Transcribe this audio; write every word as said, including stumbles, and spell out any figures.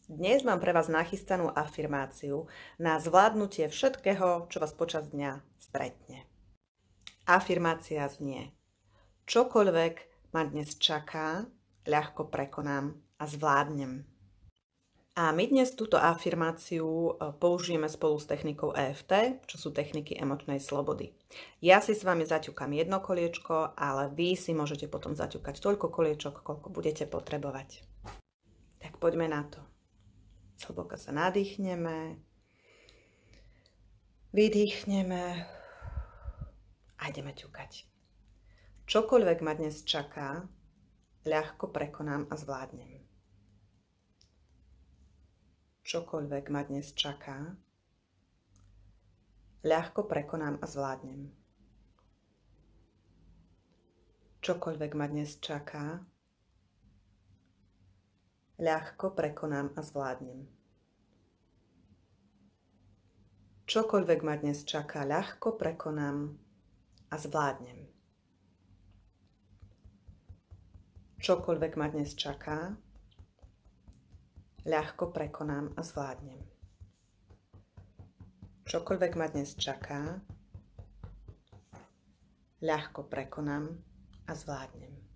Dnes mám pre vás nachystanú afirmáciu na zvládnutie všetkého, čo vás počas dňa stretne. Afirmácia znie: čokoľvek ma dnes čaká, ľahko prekonám a zvládnem. A my dnes túto afirmáciu použijeme spolu s technikou é ef té, čo sú techniky emočnej slobody. Ja si s vami zaťukám jedno koliečko, ale vy si môžete potom zaťukať toľko koliečok, koľko budete potrebovať. Tak poďme na to. Zhlboka sa nadýchneme, vydýchneme a ideme ťukať. Čokoľvek ma dnes čaká, ľahko prekonám a zvládnem. Čokoľvek ma dnes čaká, ľahko prekonám a zvládnem. Čokoľvek ma dnes čaká, ľahko prekonám a zvládnem. Čokoľvek ma dnes čaká, ľahko prekonám a zvládnem. Čokoľvek ma dnes čaká, ľahko prekonám a zvládnem. Čokoľvek ma dnes čaká, ľahko prekonám a zvládnem.